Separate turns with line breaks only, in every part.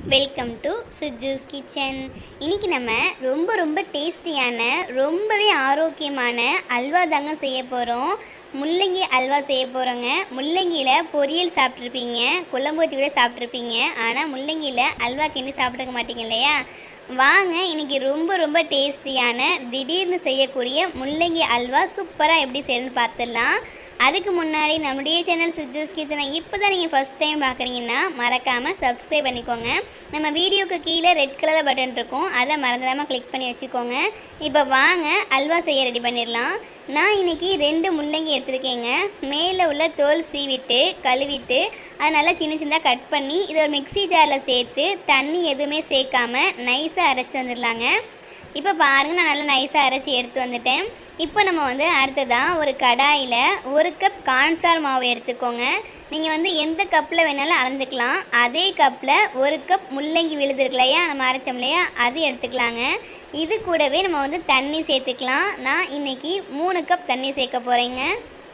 Welcome to சுஜூஸ் kitchen. இன்றைக்கி நம்ம ரொம்ப டேஸ்டியான ரொம்பவே ஆரோக்கியமான அல்வா தாங்க செய்ய போகிறோம். முள்ளங்கி அல்வா செய்ய போகிறோங்க. முள்ளங்கியில் பொரியல் சாப்பிட்ருப்பீங்க, குழம்பு ஊற்றி கூட சாப்பிட்ருப்பீங்க. ஆனால் முள்ளங்கியில் அல்வா கிண்டி சாப்பிட்ருக்க மாட்டீங்க இல்லையா? வாங்க இன்றைக்கி ரொம்ப டேஸ்டியான திடீர்னு செய்யக்கூடிய முள்ளங்கி அல்வா சூப்பராக எப்படி செய்யணும்னு பார்த்துடலாம். அதுக்கு முன்னாடி நம்முடைய சேனல் சுஜூஸ் கிச்சனை இப்போ தான் நீங்கள் ஃபஸ்ட் டைம் பார்க்குறீங்கன்னா மறக்காமல் சப்ஸ்கிரைப் பண்ணிக்கோங்க. நம்ம வீடியோக்கு கீழே ரெட் கலர் பட்டன் இருக்கும், அதை மறந்துடாமல் கிளிக் பண்ணி வச்சுக்கோங்க. இப்போ வாங்க அல்வா செய்ய ரெடி பண்ணிடலாம். நான் இன்றைக்கி 2 முள்ளங்கி எடுத்துருக்கேங்க. மேலே உள்ள தோல் சீவிட்டு கழுவிட்டு அதை நல்லா சின்னதாக கட் பண்ணி இதை ஒரு மிக்ஸி ஜாரில் சேர்த்து தண்ணி எதுவுமே சேர்க்காம நைஸாக அரைச்சிட்டு வந்துடலாங்க. இப்போ பாருங்கள், நான் நல்லா நைஸாக அரைச்சி எடுத்து வந்துட்டேன். இப்போ நம்ம அடுத்ததாக ஒரு கடாயில் 1 கப் கார்ன்ஃப்ளவர் மாவு எடுத்துக்கோங்க. நீங்கள் எந்த கப்பில் வேணாலும் அளந்துக்கலாம். அதே கப்பில் 1 கப் முள்ளங்கி விழுதுருக்கு இல்லையா, நம்ம அரைச்சோம் இல்லையா, அது எடுத்துக்கலாங்க. இது கூடவே நம்ம தண்ணி சேர்த்துக்கலாம். நான் இன்றைக்கி 3 கப் தண்ணி சேர்க்க போகிறேங்க.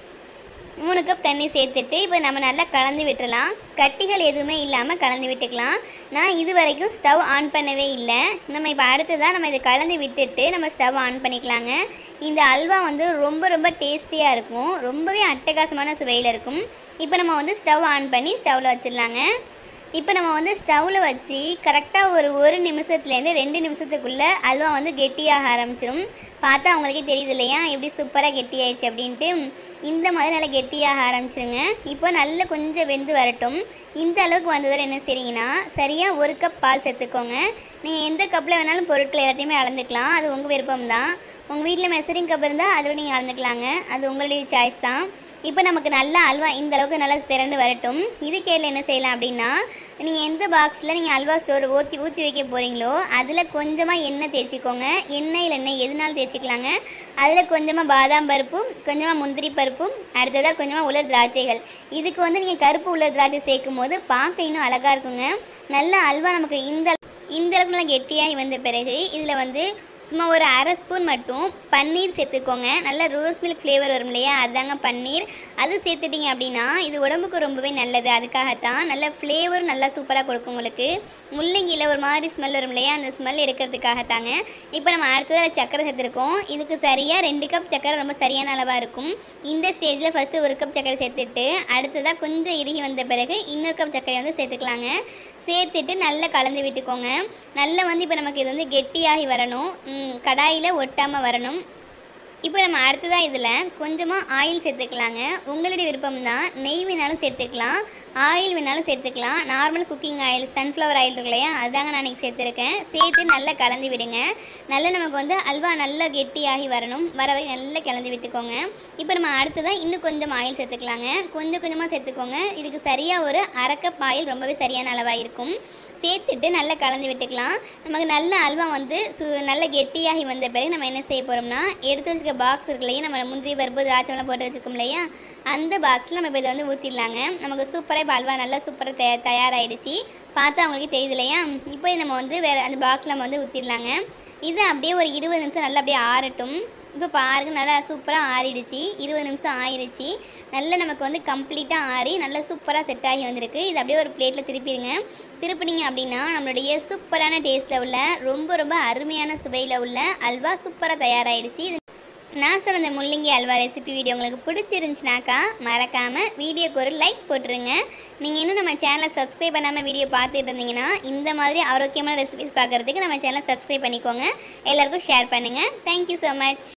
3 கப் தண்ணி சேர்த்துட்டு இப்போ நம்ம நல்லா கலந்து விட்டுடலாம். கட்டிகள் எதுவுமே இல்லாமல் கலந்து விட்டுக்கலாம். நான் இது வரைக்கும் ஸ்டவ் ஆன் பண்ணவே இல்லை. நம்ம இப்போ அடுத்ததாக நம்ம இதை கலந்து விட்டுட்டு நம்ம ஸ்டவ் ஆன் பண்ணிக்கலாங்க. இந்த அல்வா ரொம்ப டேஸ்டியாக இருக்கும், ரொம்பவே அட்டகாசமான சுவையில் இருக்கும். இப்போ நம்ம ஸ்டவ் ஆன் பண்ணி ஸ்டவ்வில் வச்சிடலாங்க. இப்போ நம்ம ஸ்டவ்வில் வச்சு கரெக்டாக ஒரு நிமிஷத்துலேருந்து 2 நிமிஷத்துக்குள்ளே அல்வா கெட்டியாக ஆரம்பிச்சிடும். பார்த்தா அவங்களுக்கே தெரியுது இல்லையா எப்படி சூப்பராக கெட்டியாயிடுச்சு அப்படின்ட்டு. இந்த மாதிரி நல்லா கெட்டியாக ஆரம்பிச்சிருங்க. இப்போ நல்லா கொஞ்சம் வெந்து வரட்டும். இந்த அளவுக்கு வந்ததோட என்ன செய்றீங்கன்னா, சரியாக 1 கப் பால் சேர்த்துக்கோங்க. நீங்கள் எந்த கப்பில் வேணாலும் பொருட்கள் எல்லாத்தையுமே அளந்துக்கலாம், அது உங்கள் விருப்பம் தான். உங்கள் வீட்டில் மெஷரிங் கப் இருந்தால் அதில் நீங்கள் அளந்துக்கலாங்க, அது உங்களுடைய சாய்ஸ் தான். இப்போ நமக்கு நல்லா அல்வா இந்த அளவுக்கு நல்லா திரண்டு வரட்டும். இதுக்கேல என்ன செய்யலாம் அப்படின்னா, நீங்கள் எந்த பாக்ஸில் நீங்கள் அல்வா ஸ்டோர் ஊற்றி வைக்க போகிறீங்களோ அதில் கொஞ்சமாக எண்ணெய் தேய்ச்சிக்கோங்க. எண்ணெய் எதுனாலும் தேய்ச்சிக்கலாங்க. அதில் கொஞ்சமாக பாதாம் பருப்பும் கொஞ்சமாக முந்திரி பருப்பும் அடுத்ததாக கொஞ்சமாக உலர் திராட்சைகள். இதுக்கு நீங்கள் கருப்பு உலர் திராட்சை சேர்க்கும் போது பார்க்க இன்னும் அழகாக இருக்குங்க. நல்ல அல்வா நமக்கு இந்த அளவுக்கு நல்லா கெட்டியாகி வந்த பிறகு இதில் சும்மா ஒரு 1/2 ஸ்பூன் மட்டும் பன்னீர் சேர்த்துக்கோங்க. நல்லா ரோஸ் மில்க் ஃப்ளேவர் வரும் இல்லையா, அதாங்க பன்னீர். அது சேர்த்துட்டிங்க அப்படின்னா இது உடம்புக்கு ரொம்பவே நல்லது. அதுக்காகத்தான் நல்ல ஃப்ளேவரும் நல்லா சூப்பராக கொடுக்கும் உங்களுக்கு. முள்ளங்கியில் ஒரு மாதிரி ஸ்மெல் வரும் இல்லையா, அந்த ஸ்மெல் எடுக்கிறதுக்காகத்தாங்க. இப்போ நம்ம அடுத்ததாக சக்கரை சேர்த்துருக்கோம். இதுக்கு சரியாக 2 கப் சக்கரை ரொம்ப சரியான அளவாக இருக்கும். இந்த ஸ்டேஜில் ஃபஸ்ட்டு 1 கப் சக்கரை சேர்த்துட்டு அடுத்ததாக கொஞ்சம் இறுகி வந்த பிறகு இன்னொரு கப் சக்கரை சேர்த்துக்கலாங்க. சேர்த்துட்டு நல்லா கலந்து விட்டுக்கோங்க. நல்லா இப்போ நமக்கு இது கெட்டியாகி வரணும், கடாயில் ஒட்டாமல் வரணும். இப்போ நம்ம அடுத்ததாக இதில் கொஞ்சமாக ஆயில் சேர்த்துக்கலாங்க. உங்களுடைய விருப்பம் தான், நெய் வேணாலும் சேர்த்துக்கலாம், ஆயில் வேணாலும் சேர்த்துக்கலாம். Normal cooking oil sunflower oil இருக்கு இல்லையா, அதுதாங்க நான் இன்றைக்கி சேர்த்துருக்கேன். சேர்த்து நல்லா கலந்து விடுங்க. நல்லா நமக்கு அல்வா நல்லா கெட்டியாகி வரணும், வரவை நல்லா கலந்து விட்டுக்கோங்க. இப்போ நம்ம அடுத்ததாக இன்னும் கொஞ்சம் ஆயில் சேர்த்துக்கலாங்க. கொஞ்சமாக சேர்த்துக்கோங்க. இதுக்கு சரியாக ஒரு 1/2 கப் ஆயில் ரொம்பவே சரியான அளவாக இருக்கும். சேர்த்துட்டு நல்லா கலந்து விட்டுக்கலாம். நமக்கு நல்ல அல்வா நல்ல கெட்டியாகி வந்த பிறகு நம்ம என்ன செய்ய போகிறோம்னா, எடுத்து வச்சுக்க பாக்ஸ் இருக்கு இல்லையா, நம்ம முந்திரி பருப்பு திராட்சைலாம் போட்டு வச்சுருக்கோம் இல்லையா, அந்த பாக்ஸில் நம்ம இப்போ இதை ஊற்றிடலாங்க. நமக்கு சூப்பராக இப்போ அல்வா நல்லா சூப்பராக தயாராகிடுச்சு. பார்த்தா அவங்களுக்கு தெரியுது இல்லையா. இப்போ நம்ம வேறு அந்த பாக்ஸில் நம்ம ஊற்றிடலாங்க. இது அப்படியே ஒரு 20 நிமிஷம் நல்லா அப்படியே ஆறட்டும். இப்போ பாருங்கள், நல்லா சூப்பராக ஆறிடுச்சு. 20 நிமிஷம் ஆயிடுச்சு. நல்லா நமக்கு கம்ப்ளீட்டாக ஆறி நல்லா சூப்பராக செட் ஆகி வந்திருக்கு. இது அப்படியே ஒரு பிளேட்டில் திருப்பிடுங்க. திருப்பினீங்க அப்படின்னா நம்மளுடைய சூப்பரான டேஸ்ட்டில் உள்ள ரொம்ப அருமையான சுவையில் உள்ள அல்வா சூப்பராக தயாராகிடுச்சு. நான் சொன்ன இந்த முள்ளங்கி அல்வா ரெசிபி வீடியோ உங்களுக்கு பிடிச்சிருந்துச்சுனாக்கா மறக்காமல் வீடியோக்கு ஒரு லைக் போட்டுருங்க. நீங்கள் இன்னும் நம்ம சேனலை சப்ஸ்கிரைப் பண்ணாமல் வீடியோ பார்த்துட்டு இருந்தீங்கன்னா இந்த மாதிரி ஆரோக்கியமான ரெசிபிஸ் பார்க்குறதுக்கு நம்ம சேனலை சப்ஸ்கிரைப் பண்ணிக்கோங்க. எல்லாருக்கும் ஷேர் பண்ணுங்கள். Thank you so much.